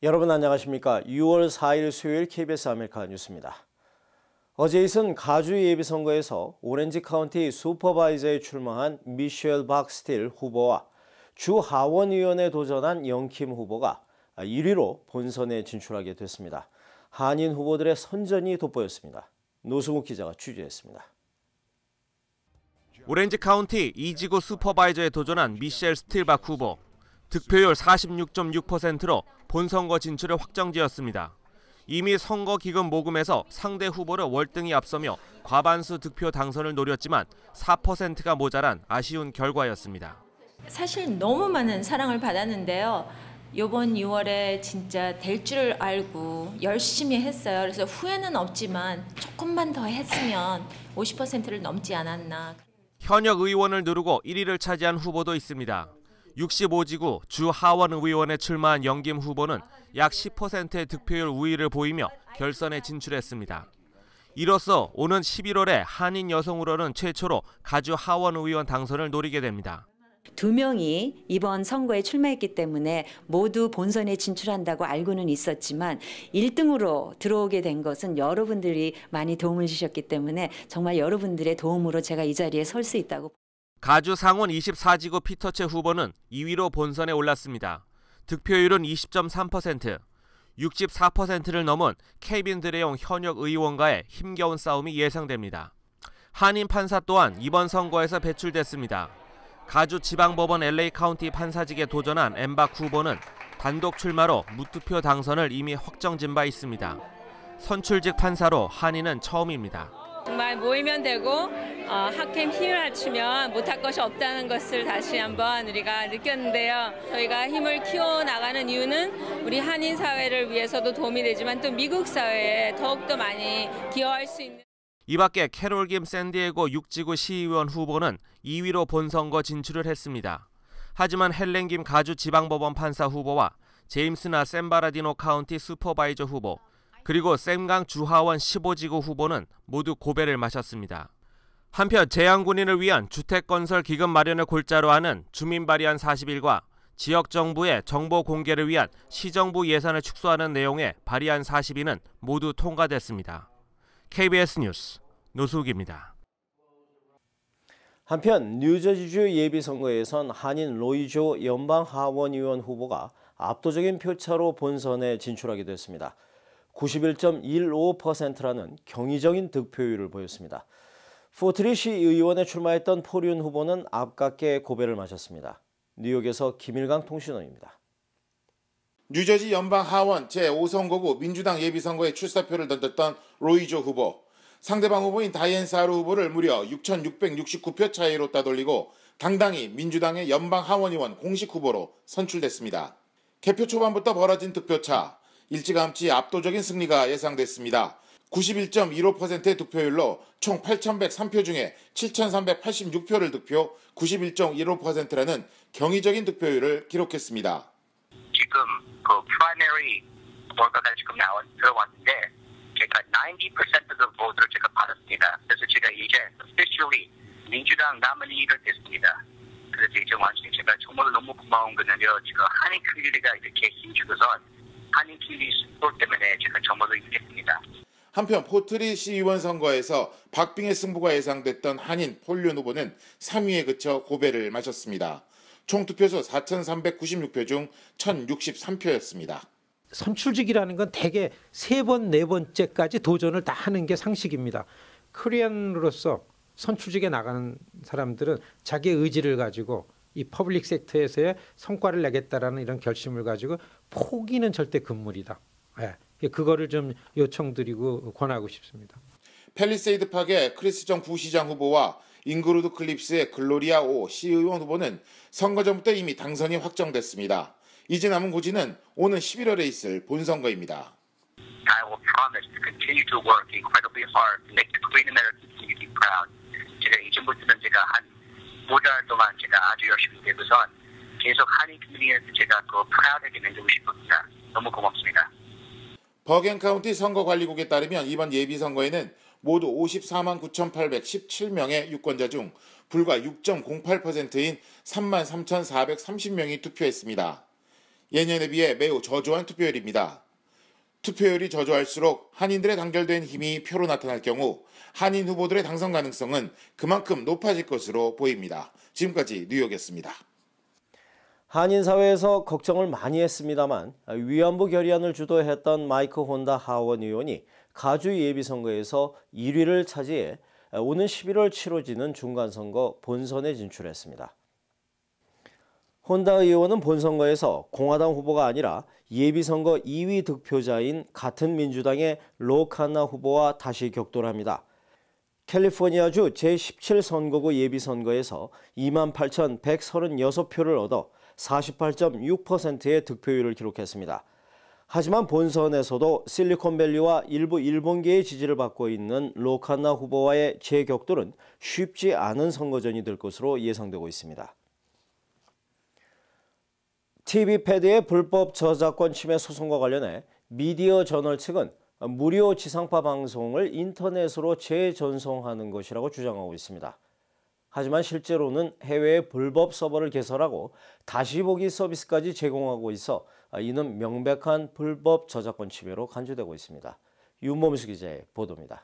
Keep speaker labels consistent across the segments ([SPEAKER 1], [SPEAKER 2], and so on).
[SPEAKER 1] 여러분 안녕하십니까? 6월 4일 수요일 KBS 아메리카 뉴스입니다. 어제 있은 가주 예비선거에서 오렌지 카운티 슈퍼바이저에 출마한 미셸 박스틸 후보와 주 하원의원에 도전한 영킴 후보가 1위로 본선에 진출하게 됐습니다. 한인 후보들의 선전이 돋보였습니다. 노승욱 기자가 취재했습니다.
[SPEAKER 2] 오렌지 카운티 2지구 슈퍼바이저에 도전한 미셸 스틸박 후보. 득표율 46.6%로 본선거 진출을 확정지었습니다. 이미 선거기금 모금에서 상대 후보를 월등히 앞서며 과반수 득표 당선을 노렸지만 4%가 모자란 아쉬운 결과였습니다.
[SPEAKER 3] 사실 너무 많은 사랑을 받았는데요. 이번 6월에 진짜 될 줄 알고 열심히 했어요. 그래서 후회는 없지만 조금만 더 했으면 50%를 넘지 않았나.
[SPEAKER 2] 현역 의원을 누르고 1위를 차지한 후보도 있습니다. 65지구 주 하원 의원에 출마한 영김 후보는 약 10%의 득표율 우위를 보이며 결선에 진출했습니다. 이로써 오는 11월에 한인 여성으로는 최초로 가주 하원 의원 당선을 노리게 됩니다.
[SPEAKER 4] 2명이 이번 선거에 출마했기 때문에 모두 본선에 진출한다고 알고는 있었지만 1등으로 들어오게 된 것은 여러분들이 많이 도움을 주셨기 때문에 정말 여러분들의 도움으로 제가 이 자리에 설 수 있다고.
[SPEAKER 2] 가주 상원 24지구 피터체 후보는 2위로 본선에 올랐습니다. 득표율은 20.3%, 64%를 넘은 케빈 드레용 현역 의원과의 힘겨운 싸움이 예상됩니다. 한인 판사 또한 이번 선거에서 배출됐습니다. 가주 지방법원 LA 카운티 판사직에 도전한 엠박 후보는 단독 출마로 무투표 당선을 이미 확정진 바 있습니다. 선출직 판사로 한인은 처음입니다.
[SPEAKER 5] 정말 모이면 되고 학캠 힘을 합치면 못할 것이 없다는 것을 다시 한번 우리가 느꼈는데요. 저희가 힘을 키워나가는 이유는 우리 한인 사회를 위해서도 도움이 되지만 또 미국 사회에 더욱더 많이 기여할 수 있는.
[SPEAKER 2] 이 밖에 캐롤 김 샌디에고 6지구 시의원 후보는 2위로 본선거 진출을 했습니다. 하지만 헬렌 김 가주 지방법원 판사 후보와 제임스나 샌바라디노 카운티 슈퍼바이저 후보, 그리고 샘강 주하원 15지구 후보는 모두 고배를 마셨습니다. 한편 재향군인을 위한 주택건설 기금 마련을 골자로 하는 주민 발의안 40일과 지역정부의 정보 공개를 위한 시정부 예산을 축소하는 내용의 발의안 40일은 모두 통과됐습니다. KBS 뉴스 노수욱입니다.
[SPEAKER 1] 한편 뉴저지주 예비선거에선 한인 로이조 연방하원의원 후보가 압도적인 표차로 본선에 진출하게 됐습니다. 91.15%라는 경이적인 득표율을 보였습니다. 포트리시 의원에 출마했던 포륜 후보는 아깝게 고배를 마셨습니다. 뉴욕에서 김일강 통신원입니다.
[SPEAKER 6] 뉴저지 연방하원 제5선거구 민주당 예비선거에 출사표를 던졌던 로이조 후보. 상대방 후보인 다이앤 사루 후보를 무려 6,669표 차이로 따돌리고 당당히 민주당의 연방하원의원 공식 후보로 선출됐습니다. 개표 초반부터 벌어진 득표차. 일찌감치 압도적인 승리가 예상됐습니다. 91.15%의 득표율로 총 8,103표 중에 7,386표를 득표, 91.15%라는 경이적인 득표율을 기록했습니다.
[SPEAKER 7] 지금 그 프라이머리 결과가 지금 들어왔는데 제가 90% 보드를 제가 받았습니다. 그래서 제가 이제 officially 민주당 노미니가 됐습니다. 그래서 이제 완전히 제가 정말 너무 고마운 거는요. 지금 한인 커뮤니티가 이렇게 힘주고서 한인 커뮤니티 스포 때문에 제가 정말로 이겼습니다.
[SPEAKER 6] 한편 포트리 시의원 선거에서 박빙의 승부가 예상됐던 한인 폴륜 후보는 3위에 그쳐 고배를 마셨습니다. 총 투표수 4,396표 중 1,063표였습니다.
[SPEAKER 8] 선출직이라는 건 대개 3번, 4번째까지 도전을 다 하는 게 상식입니다. 코리안으로서 선출직에 나가는 사람들은 자기의 의지를 가지고 이 퍼블릭 섹터에서의 성과를 내겠다라는 이런 결심을 가지고 포기는 절대 금물이다. 예, 그거를 좀 요청드리고 권하고 싶습니다.
[SPEAKER 6] 팰리세이드 파크의 크리스 정 부시장 후보와 잉그루드 클립스의 글로리아 오 시의원 후보는 선거 전부터 이미 당선이 확정됐습니다. 이제 남은 고지는 오는 11월에 있을 본선거입니다.
[SPEAKER 7] I will promise to continue to work incredibly hard to make the Korean American community proud. 제가 이전부터는 제가 한 5달 동안 제가 아주 열심히 되고서 계속 한인 커뮤니티에서 제가 그 프라우드하게 만들고 싶습니다. 너무 고맙습니다.
[SPEAKER 6] 버겐 카운티 선거관리국에 따르면 이번 예비선거에는 모두 54만 9,817명의 유권자 중 불과 6.08%인 33,430명이 투표했습니다. 예년에 비해 매우 저조한 투표율입니다. 투표율이 저조할수록 한인들의 단결된 힘이 표로 나타날 경우 한인 후보들의 당선 가능성은 그만큼 높아질 것으로 보입니다. 지금까지 뉴욕이었습니다.
[SPEAKER 1] 한인 사회에서 걱정을 많이 했습니다만 위안부 결의안을 주도했던 마이크 혼다 하원 의원이 가주 예비선거에서 1위를 차지해 오는 11월 치러지는 중간선거 본선에 진출했습니다. 혼다 의원은 본선거에서 공화당 후보가 아니라 예비선거 2위 득표자인 같은 민주당의 로 칸나 후보와 다시 격돌합니다. 캘리포니아주 제17선거구 예비선거에서 28,136표를 얻어 48.6%의 득표율을 기록했습니다. 하지만 본선에서도 실리콘밸리와 일부 일본계의 지지를 받고 있는 로 칸나 후보와의 재격돌은 쉽지 않은 선거전이 될 것으로 예상되고 있습니다. TV 패드의 불법 저작권 침해 소송과 관련해 미디어 저널 측은 무료 지상파 방송을 인터넷으로 재전송하는 것이라고 주장하고 있습니다. 하지만 실제로는 해외에 불법 서버를 개설하고 다시 보기 서비스까지 제공하고 있어 이는 명백한 불법 저작권 침해로 간주되고 있습니다. 윤범수 기자의 보도입니다.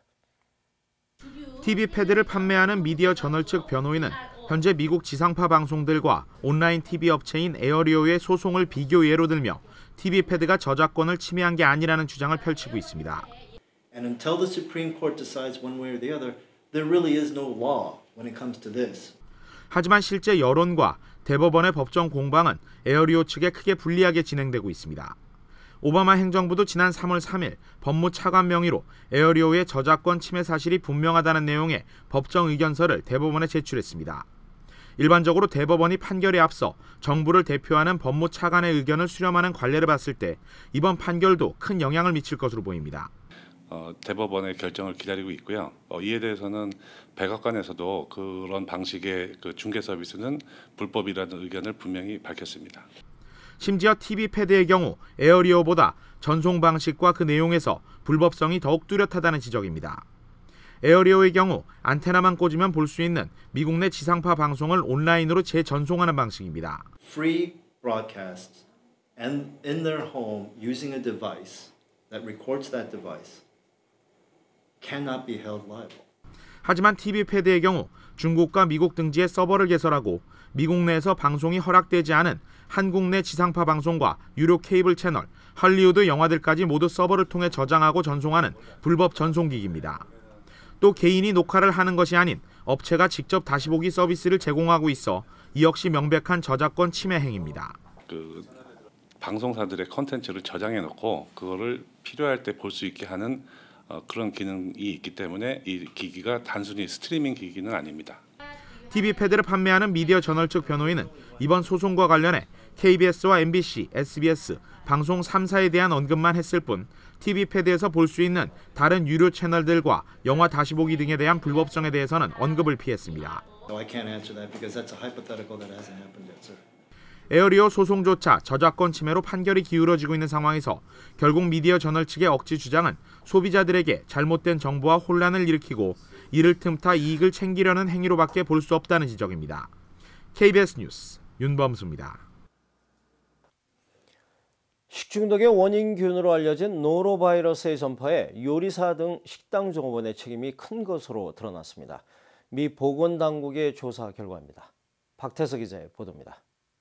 [SPEAKER 2] TV 패드를 판매하는 미디어 저널 측 변호인은 현재 미국 지상파 방송들과 온라인 TV 업체인 에어리오의 소송을 비교 예로 들며 TV 패드가 저작권을 침해한 게 아니라는 주장을 펼치고 있습니다.
[SPEAKER 9] And until the Supreme Court decides one way or the other, there really is no law when it comes to this.
[SPEAKER 2] 하지만 실제 여론과 대법원의 법정 공방은 에어리오 측에 크게 불리하게 진행되고 있습니다. 오바마 행정부도 지난 3월 3일 법무차관 명의로 에어리오의 저작권 침해 사실이 분명하다는 내용의 법정 의견서를 대법원에 제출했습니다. 일반적으로 대법원이 판결에 앞서 정부를 대표하는 법무차관의 의견을 수렴하는 관례를 봤을 때 이번 판결도 큰 영향을 미칠 것으로 보입니다.
[SPEAKER 10] 대법원의 결정을 기다리고 있고요. 이에 대해서는 백악관에서도 그런 방식의 중개 서비스는 불법이라는 의견을 분명히 밝혔습니다.
[SPEAKER 2] 심지어 TV 패드의 경우 에어리오보다 전송 방식과 그 내용에서 불법성이 더욱 뚜렷하다는 지적입니다. 에어리오의 경우 안테나만 꽂으면 볼 수 있는 미국 내 지상파 방송을 온라인으로 재전송하는 방식입니다.
[SPEAKER 9] Free broadcasts and in their home using a device that records that device cannot be held liable.
[SPEAKER 2] 하지만 TV 패드의 경우 중국과 미국 등지에 서버를 개설하고 미국 내에서 방송이 허락되지 않은 한국 내 지상파 방송과 유료 케이블 채널, 할리우드 영화들까지 모두 서버를 통해 저장하고 전송하는 불법 전송기기입니다. 또 개인이 녹화를 하는 것이 아닌 업체가 직접 다시 보기 서비스를 제공하고 있어 이 역시 명백한 저작권 침해 행위입니다.
[SPEAKER 10] 방송사들의 컨텐츠를 저장해 놓고 그거를 필요할 때 볼 수 있게 하는 그런 기능이 있기 때문에 이 기기가 단순히 스트리밍 기기는 아닙니다.
[SPEAKER 2] TV 패드를 판매하는 미디어 저널 측 변호인은 이번 소송과 관련해 KBS와 MBC, SBS, 방송 3사에 대한 언급만 했을 뿐 TV 패드에서 볼 수 있는 다른 유료 채널들과 영화 다시 보기 등에 대한 불법성에 대해서는 언급을 피했습니다. 에어리오 소송조차 저작권 침해로 판결이 기울어지고 있는 상황에서 결국 미디어 저널 측의 억지 주장은 소비자들에게 잘못된 정보와 혼란을 일으키고 이를 틈타 이익을 챙기려는 행위로밖에 볼 수 없다는 지적입니다. KBS 뉴스 윤범수입니다.
[SPEAKER 1] 식중독의 원인균으로 알려진 노로바이러스의 전파에 요리사 등 식당 종업원의 책임이 큰 것으로 드러났습니다. 미 보건당국의 조사 결과입니다. 박태석 기자의 보도입니다.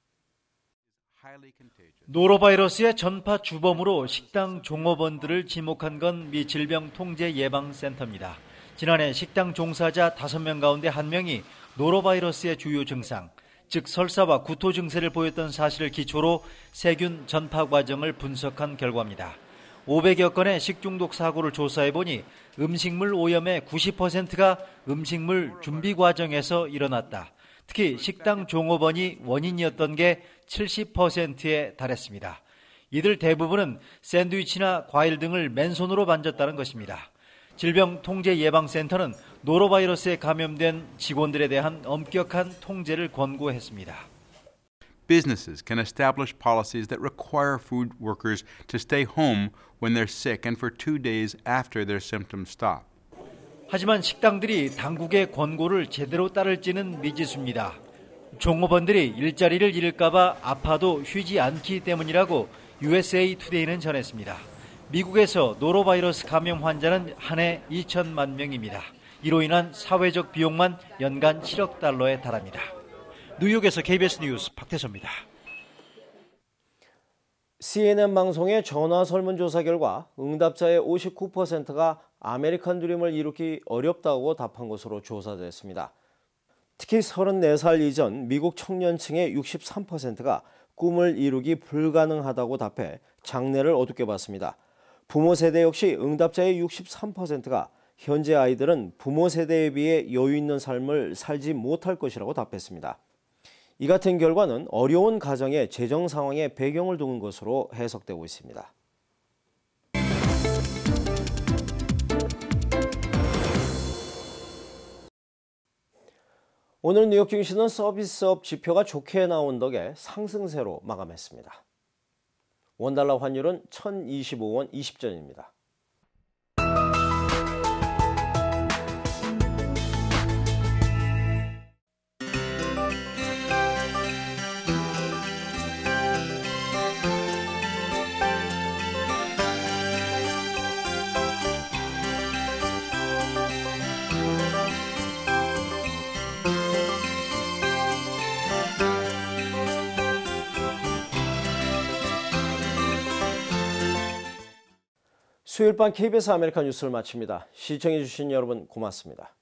[SPEAKER 11] 노로바이러스의 전파 주범으로 식당 종업원들을 지목한 건 미 질병통제예방센터입니다. 지난해 식당 종사자 5명 가운데 1명이 노로바이러스의 주요 증상, 즉 설사와 구토 증세를 보였던 사실을 기초로 세균 전파 과정을 분석한 결과입니다. 500여 건의 식중독 사고를 조사해보니 음식물 오염의 90%가 음식물 준비 과정에서 일어났다. 특히 식당 종업원이 원인이었던 게 70%에 달했습니다. 이들 대부분은 샌드위치나 과일 등을 맨손으로 만졌다는 것입니다. 질병통제예방센터는 노로바이러스에 감염된 직원들에 대한 엄격한 통제를 권고했습니다.
[SPEAKER 12] Businesses can establish policies that require food workers to stay home when they're sick and for 2 days after their symptoms stop.
[SPEAKER 11] 하지만 식당들이 당국의 권고를 제대로 따를지는 미지수입니다. 종업원들이 일자리를 잃을까봐 아파도 쉬지 않기 때문이라고 USA 투데이는 전했습니다. 미국에서 노로바이러스 감염 환자는 한 해 2천만 명입니다. 이로 인한 사회적 비용만 연간 7억 달러에 달합니다. 뉴욕에서 KBS 뉴스 박태서입니다.
[SPEAKER 1] CNN 방송의 전화 설문조사 결과 응답자의 59%가 아메리칸 드림을 이루기 어렵다고 답한 것으로 조사됐습니다. 특히 34살 이전 미국 청년층의 63%가 꿈을 이루기 불가능하다고 답해 장내를 어둡게 봤습니다. 부모 세대 역시 응답자의 63%가 현재 아이들은 부모 세대에 비해 여유 있는 삶을 살지 못할 것이라고 답했습니다. 이 같은 결과는 어려운 가정의 재정 상황에 배경을 둔 것으로 해석되고 있습니다. 오늘 뉴욕 증시는 서비스업 지표가 좋게 나온 덕에 상승세로 마감했습니다. 원달러 환율은 1,025원 20전입니다. 수요일 밤 KBS 아메리카 뉴스를 마칩니다. 시청해주신 여러분 고맙습니다.